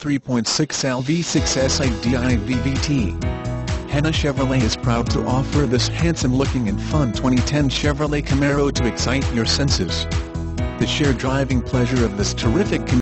3.6L V6 SIDI VVT. Henna Chevrolet is proud to offer this handsome-looking and fun 2010 Chevrolet Camaro to excite your senses. The sheer driving pleasure of this terrific